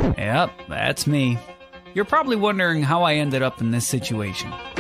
Yep, that's me. You're probably wondering how I ended up in this situation.